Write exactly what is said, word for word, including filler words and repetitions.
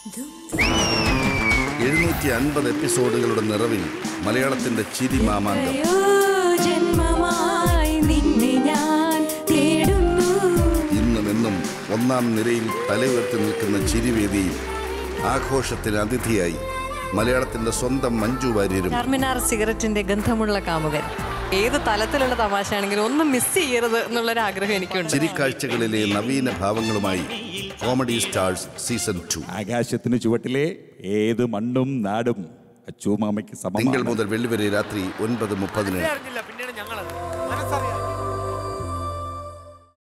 എഴുന്നൂറ്റി അൻപത് എപ്പിസോഡുകളുടെ നിറവിൽ മലയാളത്തിന്റെ ചിരി മാമാങ്കം ഇന്നും എന്നും ഒന്നാം നിരയിൽ തലയുയർത്തി നിൽക്കുന്ന ചിരിവേദിയിൽ ആഘോഷത്തിന് അതിഥിയായി മലയാളത്തിന്റെ സ്വന്തം മഞ്ജു വാര്യരും. ടെർമിനാർ സിഗരറ്റിന്റെ ഗന്ധമുള്ള കാമുകൻ. ഏത് തലത്തിലുള്ള തമാശയാണെങ്കിലും ഒന്നും മിസ് ചെയ്യരുത് എന്നുള്ളൊരു ആഗ്രഹം എനിക്കുണ്ട്. ചിരിക്കാഴ്ചകളിലെ നവീന ഭാവങ്ങളുമായി കോമഡി സ്റ്റാർസ് സീസൺ ടു. ആകാശത്തിന് ചുവട്ടിലെ ഏത് മണ്ണും നാടും അച്ചൂമാമയ്ക്ക് സമം. തിങ്കൾ മുതൽ വെള്ളി വരെ രാത്രി ഒൻപത് മുപ്പതിന്